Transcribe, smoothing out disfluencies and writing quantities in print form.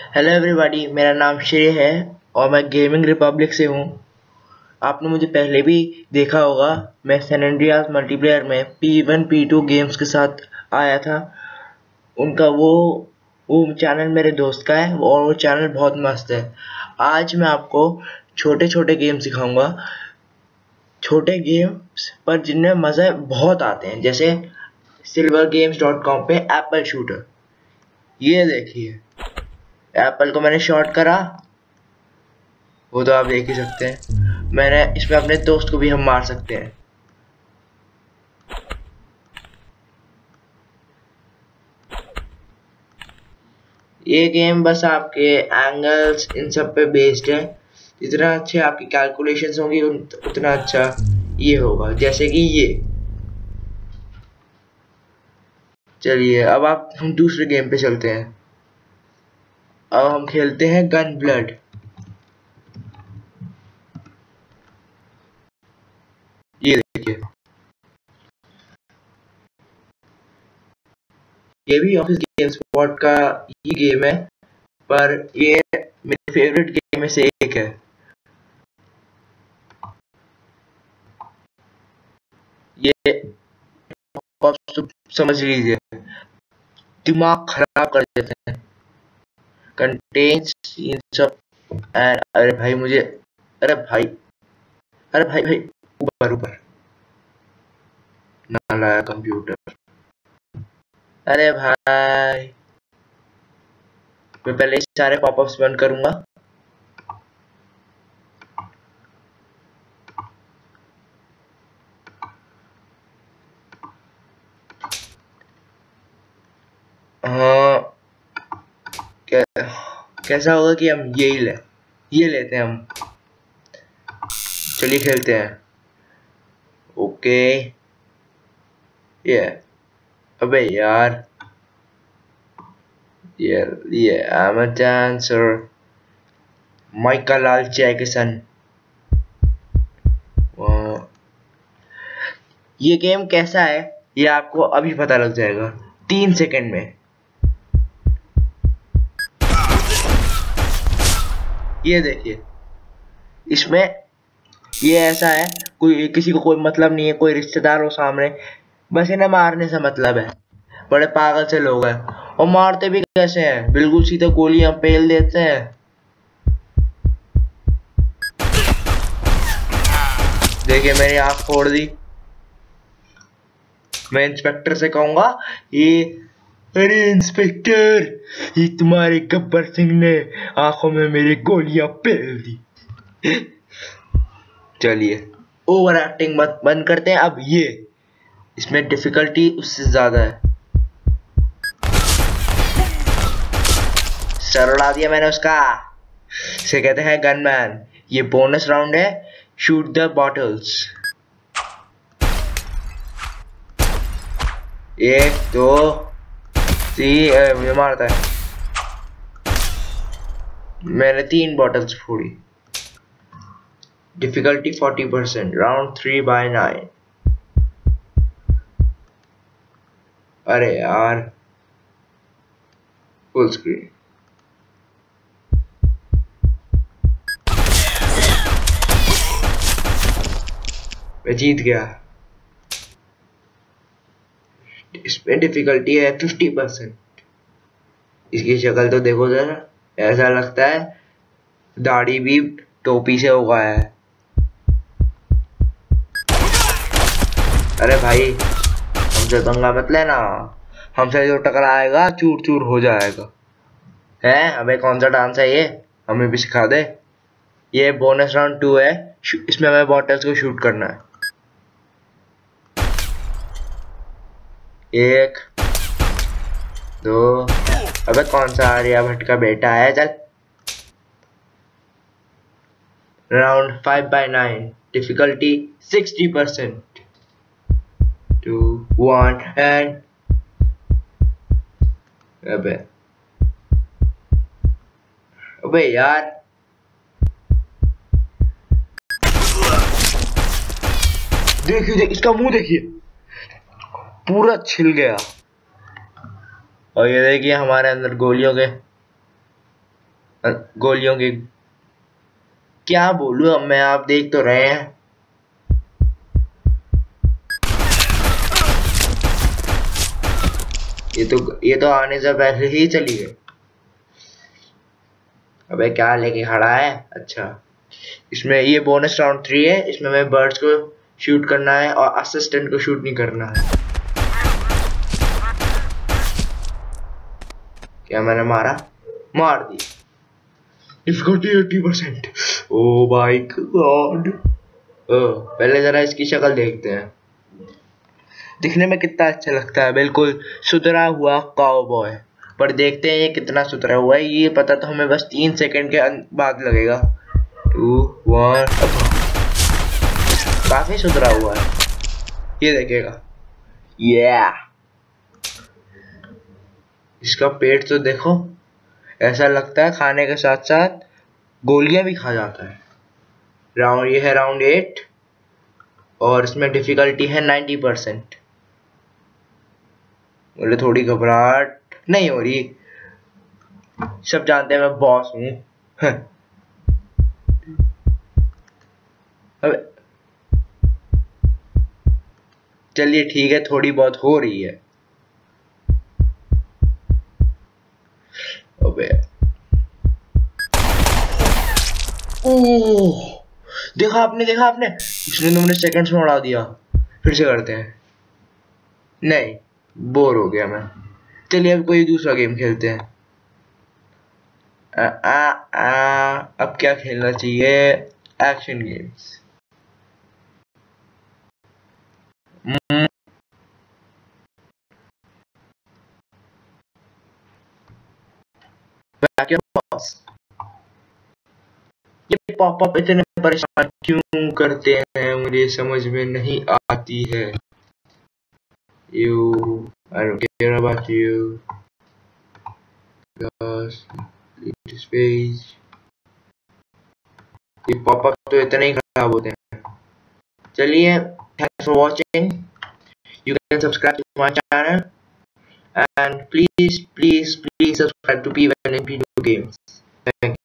Hello everybody, मेरा नाम श्रेय है और मैं गेमिंग रिपब्लिक से हूँ। आपने मुझे पहले भी देखा होगा। मैं सैन एंड्रियास मल्टीप्लेयर में P1 P2 गेम्स के साथ आया था। उनका वो चैनल मेरे दोस्त का है और वो चैनल बहुत मस्त है। आज मैं आपको छोटे छोटे गेम सिखाऊंगा, छोटे गेम्स पर जिनमें मज़े बहुत आते हैं, जैसे silvergames.com पे एप्पल शूटर। ये देखिए, एप्पल को मैंने शॉट करा, वो तो आप देख ही सकते हैं। मैंने इसमें अपने दोस्त को भी हम मार सकते हैं। ये गेम बस आपके एंगल्स इन सब पे बेस्ड है। जितना अच्छे आपकी कैलकुलेशंस होंगी उतना अच्छा ये होगा। जैसे कि ये, चलिए अब हम दूसरे गेम पे चलते हैं। अब हम खेलते हैं गन ब्लड। ये देखिए, ये भी ऑफिस गेम स्पॉट का ही गेम है, पर ये मेरे फेवरेट गेम में से एक है। ये आप समझ लीजिए, दिमाग खराब कर देते हैं। कंटेन्स इन सब एंड अरे भाई मुझे, अरे भाई, अरे भाई भाई, ऊपर ऊपर ना लाया कंप्यूटर। अरे भाई, मैं पहले सारे पॉपअप्स बंद करूंगा। हाँ, कैसा होगा कि हम ये लेते हैं हम। चलिए खेलते हैं। ओके, ये अबे यार, ये I am a dancer, Michael Jackson. ये गेम कैसा है ये आपको अभी पता लग जाएगा 3 सेकंड में। ये देखिए, इसमें ये ऐसा है, किसी को कोई मतलब नहीं है, कोई रिश्तेदार हो सामने, बस इन्हें मारने से मतलब है। बड़े पागल से लोग हैं, और मारते भी कैसे हैं, बिल्कुल सीधे गोलियां पेल देते हैं। देखिए, मेरी आंख फोड़ दी। मैं इंस्पेक्टर से कहूंगा, ये अरे इंस्पेक्टर, ये तुम्हारे गब्बर सिंह ने आंखों में मेरी गोलियां पेल दी। चलिए, ओवर एक्टिंग मत बंद करते हैं। अब ये, इसमें डिफिकल्टी उससे ज्यादा है। सर उड़ा दिया मैंने उसका। इसे कहते हैं गनमैन। ये बोनस राउंड है, शूट द बॉटल्स। 1 2 3, ये मारता है। मैंने 3 बॉटल्स फोड़ी। Difficulty 40%, round 3 by 9। अरे यार, फुल स्क्रीन। मैं जीत गया। इसमें डिफिकल्टी है 50%। इसकी शक्ल तो देखो जरा, ऐसा लगता है दाढ़ी भी टोपी से उगाया है। अरे भाई, हमसे पंगा मत लेना, हमसे जो टकराएगा चूर चूर हो जाएगा। है, हमें कौन सा डांस है ये, हमें भी सिखा दे। ये बोनस राउंड 2 है, इसमें हमें बॉटल्स को शूट करना है। 1 2, अबे कौन सा आर्यभट्ट का बेटा है, चल। Round 5 by 9, difficulty 60%। 2 1 एंड अबे यार, देखिए इसका मुंह देखिए, पूरा छिल गया। और ये देखिए हमारे अंदर गोलियों के गोलियों के क्या बोलूं अब मैं, आप देख तो रहे हैं। ये तो आने से पहले ही चली गई। अबे क्या लेके खड़ा है। अच्छा, इसमें ये बोनस राउंड 3 है, इसमें मैं बर्ड्स को शूट करना है और असिस्टेंट को शूट नहीं करना है। क्या मैंने मार दी। डिफिकल्टी 80%। Oh my God. पहले जरा इसकी शक्ल देखते हैं, दिखने में कितना अच्छा लगता है, बिल्कुल सुधरा हुआ काउबॉय। पर देखते हैं ये कितना सुधरा हुआ है, ये पता तो हमें बस 3 सेकंड के बाद लगेगा। 2 1 काफी सुधरा हुआ है, ये देखेगा। इसका पेट तो देखो, ऐसा लगता है खाने के साथ साथ गोलियां भी खा जाता है। ये है राउंड 8 और इसमें डिफिकल्टी है 90%। बोले थोड़ी घबराहट नहीं हो रही, सब जानते हैं मैं बॉस हूँ। चलिए ठीक है, थोड़ी बहुत हो रही है। अबे ओह, देखा आपने इसने तो मैंने सेकंड्स में उड़ा दिया। फिर से करते हैं। नहीं, बोर हो गया मैं। चलिए अब कोई दूसरा गेम खेलते हैं। अब क्या खेलना चाहिए? Action games. ये पॉपअप इतने परेशान क्यों करते हैं, मुझे समझ में नहीं आती है। I don't care about you. Just leave this page. ये पॉपअप तो इतने ही खराब होते हैं। चलिए, thanks for watching. You can subscribe to my channel and please subscribe to P1 and P2 games. Thank you.